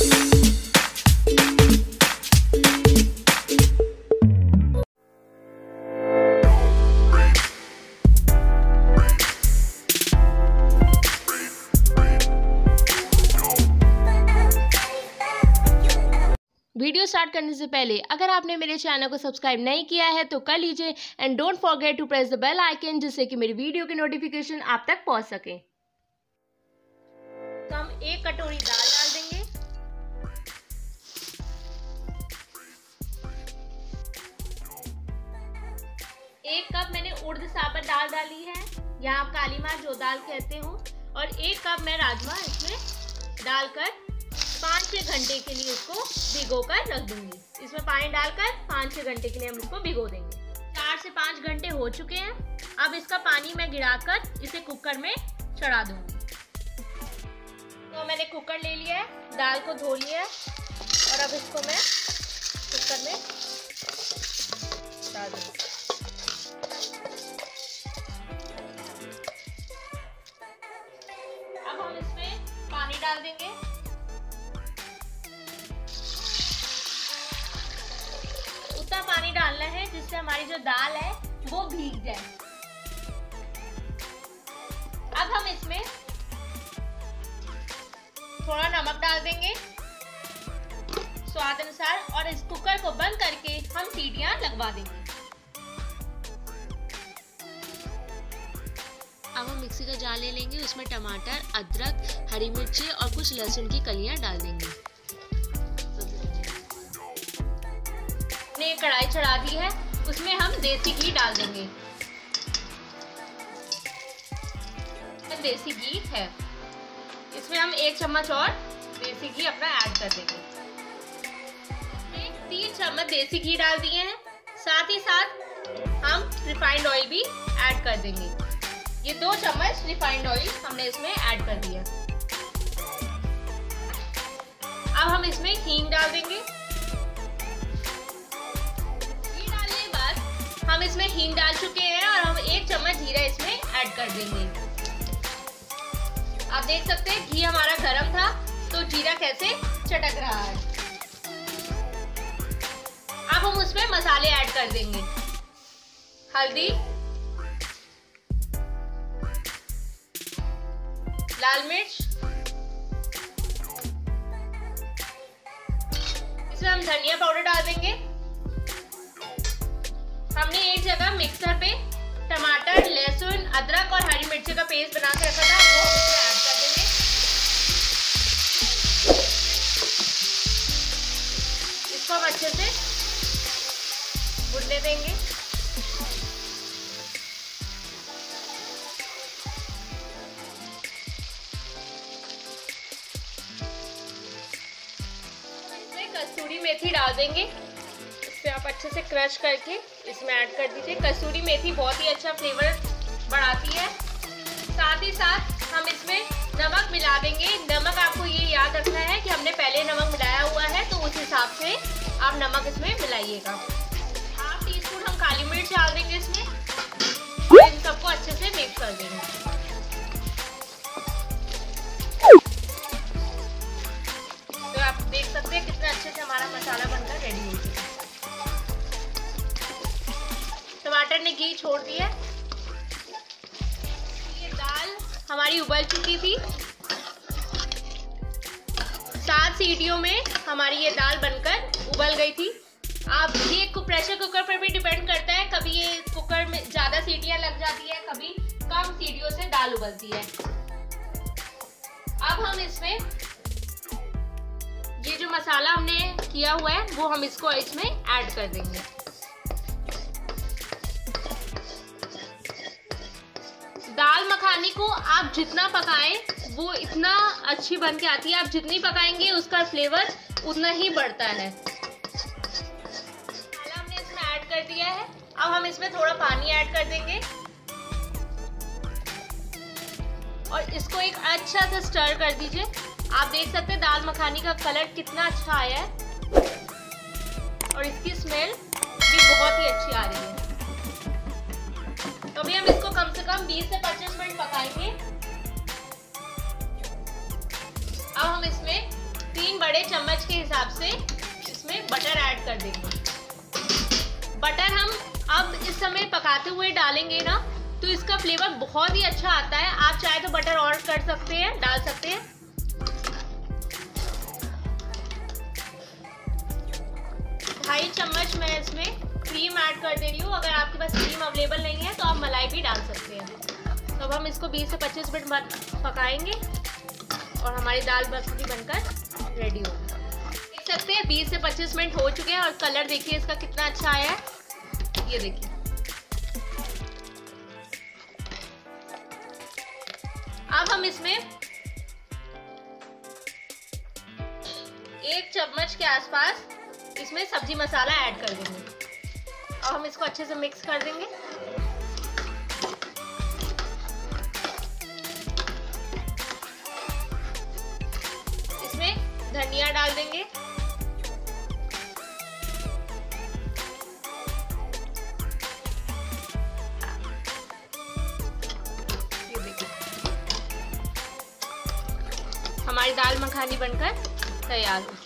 Video start करने से पहले अगर आपने मेरे चैनल को सब्सक्राइब नहीं किया है तो कर लीजिए and don't forget to press the bell icon, जिससे कि मेरी वीडियो की नोटिफिकेशन आप तक पहुंच सके। तो हम 1 कटोरी दाल डाल देंगे। एक कप मैंने उड़द साबुत दाल डाली है, या आप काली मार जो दाल कहते हो, और 1 कप मैं राजमा इसमें डालकर 5-6 घंटे के लिए उसको भिगो कर रख दूंगी। इसमें पानी डालकर 5-6 घंटे के लिए हम इसको भिगो देंगे। 4 से 5 घंटे हो चुके हैं। अब इसका पानी मैं गिराकर इसे कुकर में चढ़ा दूंगी। तो मैंने कुकर ले लिया है, दाल को धो लिया है और अब इसको मैं कुकर में डाल दूंगी। अब हम इसमें पानी डाल देंगे। उतना पानी डालना है जिससे हमारी जो दाल है वो भीग जाए। अब हम इसमें थोड़ा नमक डाल देंगे स्वाद अनुसार, और इस कुकर को बंद करके हम सीटियां लगवा देंगे। अब हम मिक्सी का जार ले लेंगे, उसमें टमाटर, अदरक, हरी मिर्ची और कुछ लहसुन की कलियां डाल देंगे। हमने कढ़ाई चढ़ा दी है, उसमें हम देसी घी डाल देंगे। देसी घी है, इसमें हम 1 चम्मच और देसी घी अपना ऐड कर देंगे। 3 चम्मच देसी घी डाल दिए हैं, साथ ही साथ हम रिफाइंड ऑयल भी ऐड कर देंगे। ये 2 चम्मच रिफाइंड ऑयल हमने इसमें ऐड कर दिया। अब हम इसमें हींग डाल देंगे। घी डालने के बाद हम इसमें हींग डाल चुके हैं और हम 1 चम्मच जीरा इसमें ऐड कर देंगे। आप देख सकते हैं घी हमारा गरम था तो जीरा कैसे चटक रहा है। अब हम उसमें मसाले ऐड कर देंगे। हल्दी, लाल मिर्च, इसमें हम धनिया पाउडर डाल देंगे। हमने एक जगह मिक्सर पे टमाटर, लहसुन, अदरक और हरी मिर्ची का पेस्ट बना के रखा था, वो हम इसमें ऐड कर देंगे। इसको हम अच्छे से भूनने देंगे। इसमें कसूरी मेथी डाल देंगे। इसे आप अच्छे से क्रश करके इसमें ऐड कर दीजिए। कसूरी मेथी बहुत ही अच्छा फ्लेवर बढ़ाती है। साथ ही साथ हम इसमें नमक मिला देंगे। नमक आपको ये याद रखना है कि हमने पहले नमक मिलाया हुआ है, तो उस हिसाब से आप नमक इसमें मिलाइएगा। 1/2 टीस्पून हम काली मिर्च डाल देंगे इसमें, और इन सबको अच्छे से मिक्स कर देंगे। तो आप देख सकते हैं कितना अच्छे से हमारा मसाला बनकर रेडी हो चुका है। टमाटर ने घी छोड़ दिया। ये दाल हमारी उबल चुकी थी। 7 सीटियों में हमारी ये दाल बनकर उबल गई थी। आप ये प्रेशर कुकर पर भी डिपेंड करता है, कभी ये कुकर में ज़्यादा सीटियां लग जाती है, कभी कम सीटियों से दाल उबलती है। अब हम इसमें ये जो मसाला हमने किया हुआ है वो हम इसको इसमें ऐड कर देंगे। दाल मखानी को आप जितना पकाएं वो इतना अच्छी बन के आती है। आप जितनी पकाएंगे उसका फ्लेवर उतना ही बढ़ता है। मसाला हमने इसमें ऐड कर दिया है। अब हम इसमें थोड़ा पानी ऐड कर देंगे और इसको एक अच्छा सा स्टर कर दीजिए। आप देख सकते हैं दाल मखानी का कलर कितना अच्छा आया है और इसकी स्मेल भी बहुत ही अच्छी आ रही है। तो अभी हम इसको कम से कम 20 से 25 मिनट पकाएंगे। अब हम इसमें 3 बड़े चम्मच चम्मच के हिसाब से इसमें बटर ऐड कर देंगे। बटर हम अब इस समय पकाते हुए डालेंगे ना, तो इसका फ्लेवर बहुत ही अच्छा आता है। आप चाहे तो बटर और कर सकते हैं, डाल सकते हैं। 2.5 चम्मच मैं इसमें क्रीम ऐड कर दे रही हूँ। अगर आपके पास क्रीम अवेलेबल नहीं है तो आप मलाई भी डाल सकते हैं। तो अब हम इसको 20 से 25 मिनट पकाएंगे और हमारी दाल मखनी बनकर रेडी होगी। देख सकते हैं 20 से 25 मिनट हो चुके हैं और कलर देखिए इसका कितना अच्छा आया है, ये देखिए। अब हम इसमें 1 चम्मच के आसपास इसमें सब्जी मसाला ऐड कर देंगे और हम इसको अच्छे से मिक्स कर देंगे। इसमें धनिया डाल देंगे, ये देखिए हमारी दाल मखनी बनकर तैयार हो।